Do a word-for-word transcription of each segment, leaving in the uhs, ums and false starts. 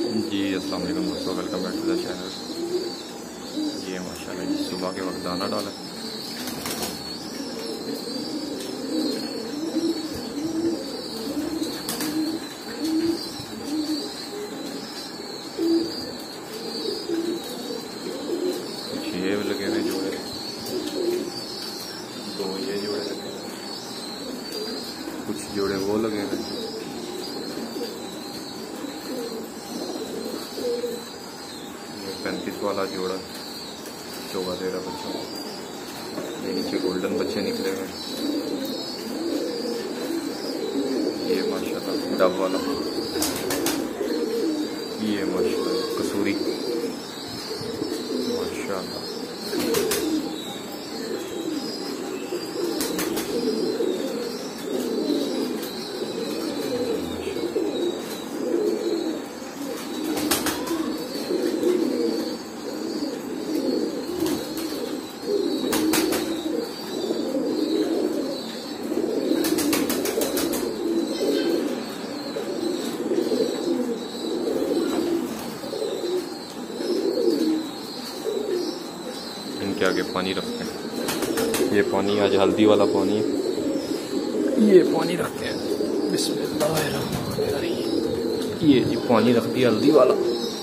जी अस्सलाम वालेकुम दोस्तों, welcome back to the channel. ये माशाल्लाह जी सुबह के वक्त दाना डाला। कुछ ये लगे हुए जोड़े, दो ये जोड़े लगे, कुछ जोड़े वो लगे हुए। पैंतीस वाला जोड़ा चौदह तेरह बच्चों, ये नीचे गोल्डन बच्चे निकले हुए। ये माशाल्लाह डब वाला, ये माशाल्लाह कसूरी माशाल्लाह। इनके आगे पानी रखते हैं। ये पानी आज हल्दी वाला पानी है। ये पानी रखते हैं, बिस्मिल्लाहिर्रहमानिर्रहीम। ये जी पानी रख दिया हल्दी वाला।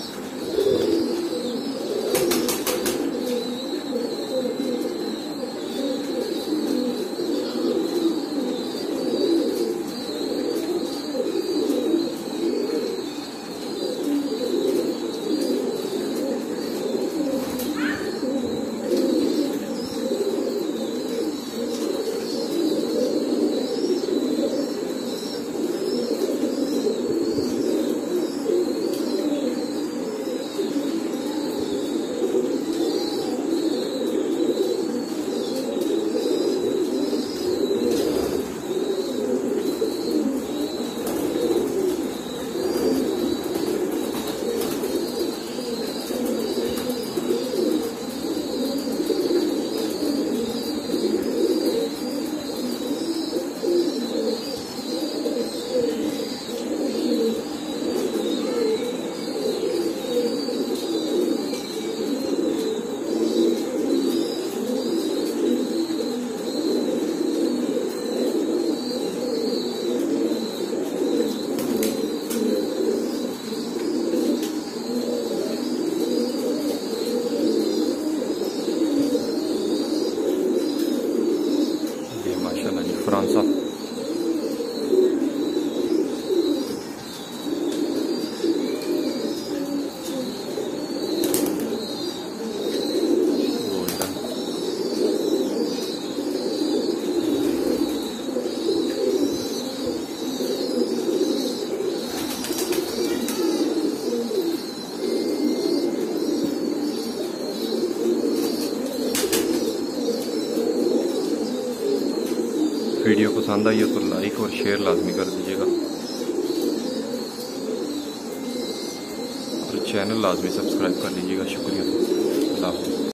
फ्रांसा वीडियो पसंद आई हो तो लाइक और शेयर लाजमी कर दीजिएगा और चैनल लाजमी सब्सक्राइब कर लीजिएगा। शुक्रिया, अल्लाह हाफ़िज़।